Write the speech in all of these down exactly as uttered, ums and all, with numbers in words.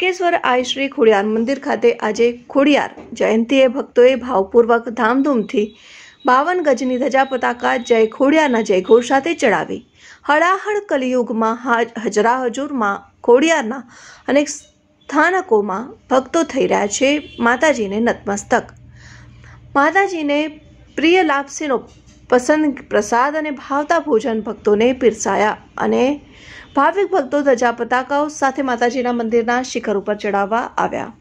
હાટકેશ્વર આઈ શ્રી ખોડિયાર મંદિર ખાતે આજે ખોડિયાર જયંતીએ ભક્તોએ ભાવપૂર્વક ધામધૂમથી બાવન ગજની ધજા પતાકા જય ખોડિયારના જયઘોષ સાથે ચડાવી હળાહળ કલિયુગમાં હજરા હજુરમાં ખોડિયારના અનેક સ્થાનકોમાં ભક્તો થઈ રહ્યા છે માતાજીને નતમસ્તક। માતાજીને પ્રિય લાપસીનો પસંદ પ્રસાદ અને ભાવતા ભોજન ભક્તોને પીરસાયા અને ભાવિક ભક્તો ધજા પતાકાઓ સાથે માતાજીના મંદિરના શિખર ઉપર ચડાવવા આવ્યા।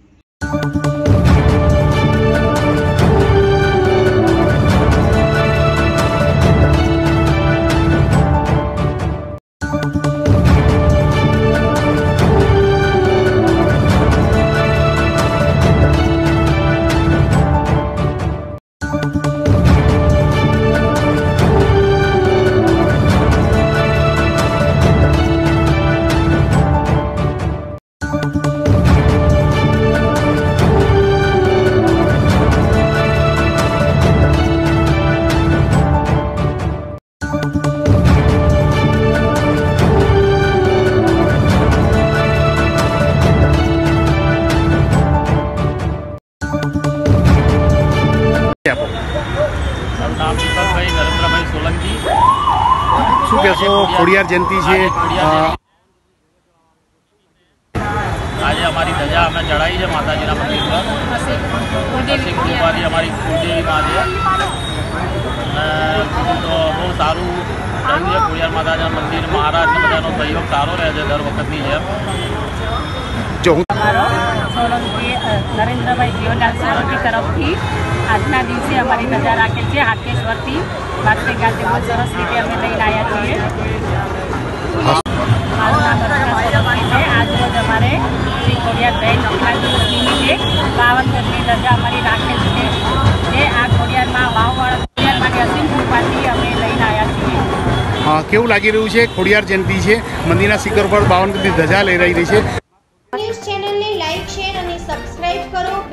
नाम दीपक भाई नरेंद्र भाई सोलंकी। શું કહેશો ખોડિયાર જયંતી છે આજે અમારી ધજા અમે ચડાવી છે માતાજીના મંદિર પર સિંહ કૃપાથી અમારી કુળદેવી માં છે અને તો બહુ સારું રહ્યું છે ખોડિયાર માતાજીના મંદિર મહારાજને બધાનો સહયોગ સારો રહે છે દર વખતની જેમ। જો હું સોલંકી નરેન્દ્રભાઈ જીવનલાલ સોલંકી તરફથી આજના દિવસે અમારી ધજા રાખેલ છે હાટકેશ્વરથી વાસ્તે ગાતે બહુ સરસ રીતે અમે લઈને આવ્યા છીએ। મારું નામ રચના સોલંકી છે। આજરોજ અમારે શ્રી ખોડિયાર જયંતીના દિવસ નિમિત્તે બાવન ગજની ધજા અમારી રાખેલ છે જે આ ખોડિયારમાં વાવવાળા ખોડિયાર માટે અસીમ કૃપાથી અમે લઈને આવ્યા છીએ। હા, કેવું લાગી રહ્યું છે? ખોડિયાર જયંતી છે, મંદિરના શિખર પર બાવન ગજની ધજા લઈ રહી છે। ન્યૂઝ ચેનલને લાઈક, શેર અને સબસ્ક્રાઇબ કરો।